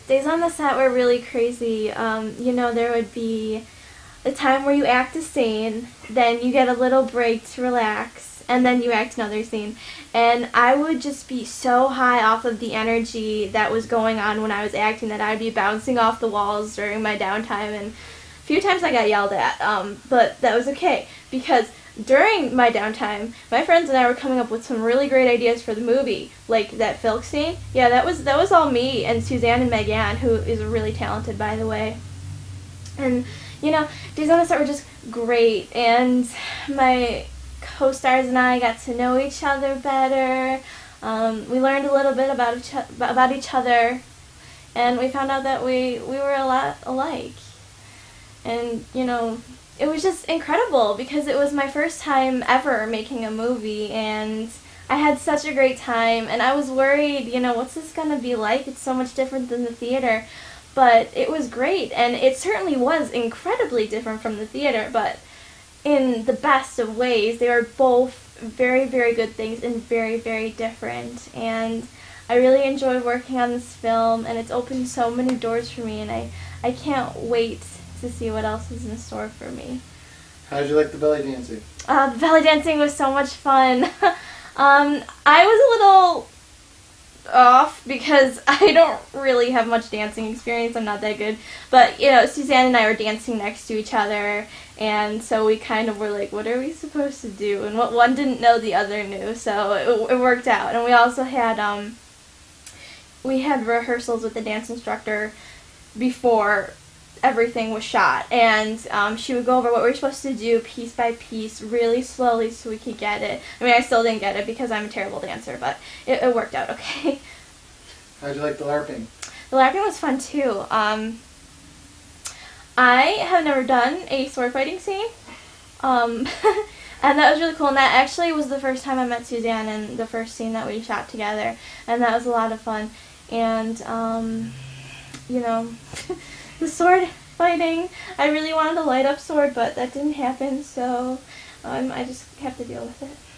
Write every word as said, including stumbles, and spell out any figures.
days on the set were really crazy. Um, you know, there would be a time where you act a scene, then you get a little break to relax, and then you act another scene. And I would just be so high off of the energy that was going on when I was acting that I'd be bouncing off the walls during my downtime. And a few times I got yelled at, um, but that was okay, because during my downtime, my friends and I were coming up with some really great ideas for the movie, like that Filk scene. Yeah, that was that was all me and Suzanne and Megan, who is really talented, by the way. And you know, days on the set were just great, and my co-stars and I got to know each other better. Um, we learned a little bit about each about each other, and we found out that we we were a lot alike. And you know, it was just incredible because it was my first time ever making a movie, and I had such a great time. And I was worried, you know, what's this gonna be like? It's so much different than the theater. But it was great, and it certainly was incredibly different from the theater, but in the best of ways. They were both very, very good things and very, very different. And I really enjoyed working on this film, and it's opened so many doors for me, and I, I can't wait to see what else is in store for me. How did you like the belly dancing? Uh, the belly dancing was so much fun. um, I was a little off because I don't really have much dancing experience. I'm not that good. But, you know, Suzanne and I were dancing next to each other, and so we kind of were like, what are we supposed to do? And what one didn't know, the other knew, so it, it worked out. And we also had, um, we had rehearsals with the dance instructor before everything was shot, and um, she would go over what we were supposed to do piece by piece really slowly so we could get it. I mean, I still didn't get it because I'm a terrible dancer, but it, it worked out okay. How'd you like the LARPing? The LARPing was fun too. Um, I have never done a sword fighting scene, um, and that was really cool, and that actually was the first time I met Suzanne and the first scene that we shot together, and that was a lot of fun. And um, you know, the sword fighting, I really wanted a light up sword, but that didn't happen, so um, I just have to deal with it.